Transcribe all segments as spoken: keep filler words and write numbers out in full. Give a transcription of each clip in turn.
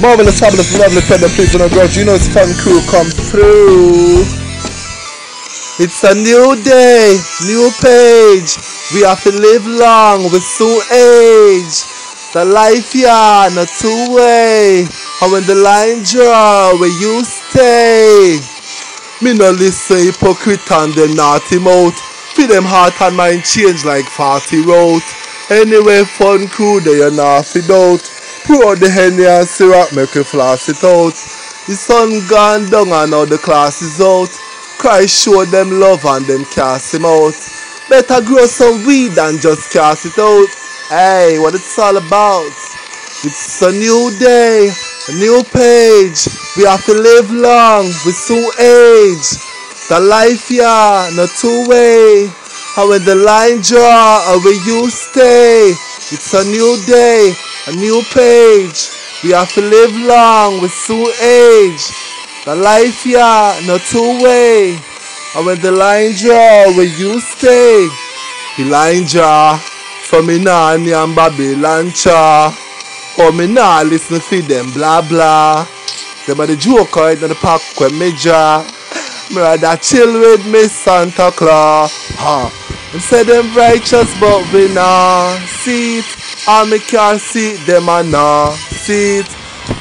Marvelous, fabulous, lovely, feather, please don't grudge. You know it's fun crew come through. It's a new day, new page. We have to live long, we soon age. The life yeah, not two way. And when the line draw, where you stay. Me no listen hypocrite and them naughty mouth. Feel them heart and mind change like forty road. Anyway, fun crew they are not fit out. Pour out the Henny and syrup, make you floss it out. The sun gone down and now the class is out. Christ show them love and them cast him out. Better grow some weed than just cast it out. Hey, what it's all about? It's a new day, a new page. We have to live long, we soon age. The life yeah, not two way. And when the line draw, where you stay. It's a new day, a new page. We have to live long, we soon age. The life yeah, not two way. And when the line draw, where you stay. The line draw, for me nah and Babylon cha. For me nah listen to them blah blah. Them are the joke out in the park when me draw. Me rather chill with me Santa Claus. Huh. Them say them righteous but we nah see it. And me can't see them and nah see it.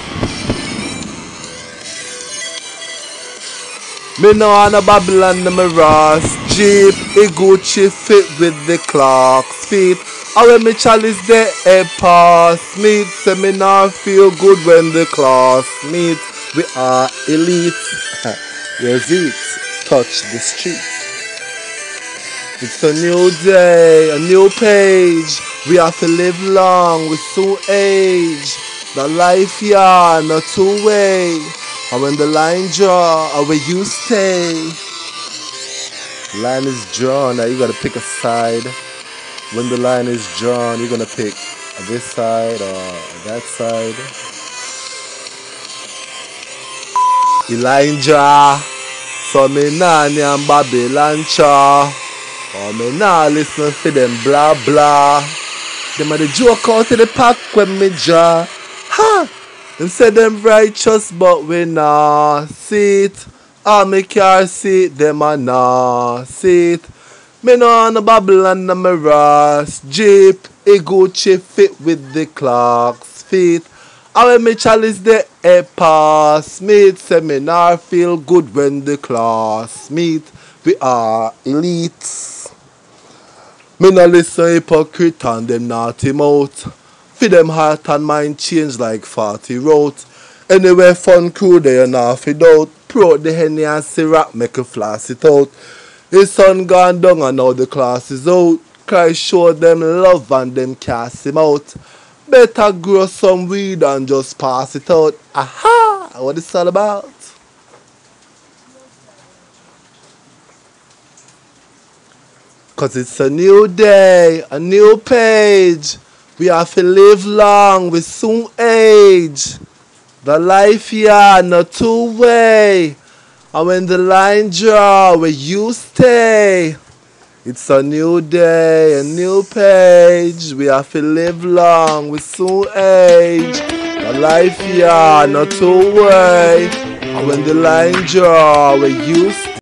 Me know on a Babylon them a Ross Jeep. A Gucci fit with the clocks feet. And when me chalice the air pass meet. Say me nah feel good when the class meet. We are elite. Where's it? Touch the street. It's a new day, a new page. We have to live long, we soon age. The life yeah, not two way. And when the line draw, where you stay. The line is drawn, now you gotta pick a side. When the line is drawn, you're gonna pick this side or that side. The line draw, so me nah and Babylon cha. Or me nah listen to them blah blah. Them are the joke out of the pack when me draw. Ha! Them say them righteous but we nah see it. Ah, me can't see it, them a nah see it. Me know on the Babylon and me Ross Jeep. A Gucci fit with the clocks feet. And when me chalice the air pass meet. Say me nah feel good when the class meet. We are elites. Me no listen hypocrite and them naughty mouth. For them heart and mind change like forty road. Anyway, fun crew they are not fit out. Pour out the Henny and syrup, make you floss it out. The sun gone down and now the class is out. Christ show them love and them cast him out. Better grow some weed and just pass it out. Aha! What it's all about? Cause it's a new day, a new page. We have to live long, we soon age. The life yeah, not two way. And when the line draw, where you stay. It's a new day, a new page. We have to live long, we soon age. The life yeah, not two way. And when the line draw, where you stay.